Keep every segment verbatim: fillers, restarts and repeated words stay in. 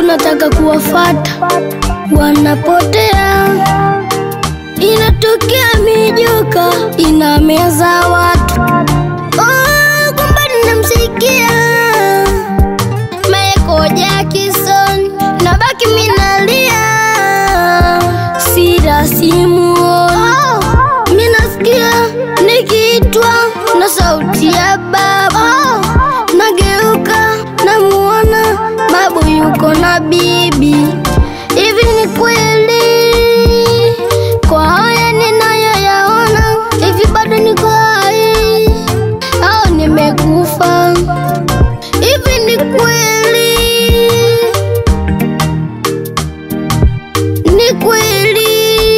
nataka kuwafuata, wanapotea. Inatokea mijuka inameza watu. Oh, kumbe ninamsikia Michael Jackson, nabaki minalia, sira simuoni. Oh, minasikia nikiitwa na sauti ya baba. Oh, nageuka namuona babu yuko na bibi. Hivi ni kweli kwa haya ninayoyaona? Hivi bado niko hai au nimekufa? Hivi ni kweli, ni kweli?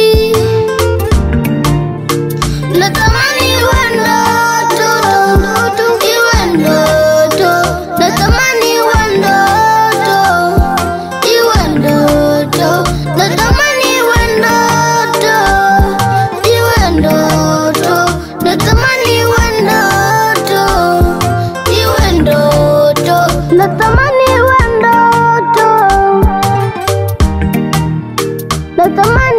Natamani iwe ndoto, iwe ndoto. Natamani iwe ndoto, iwe ndoto. Natamani iwe ndoto, iwe ndoto. Natamani iwe ndoto, iwe ndoto. Natamani iwe ndoto. Natamani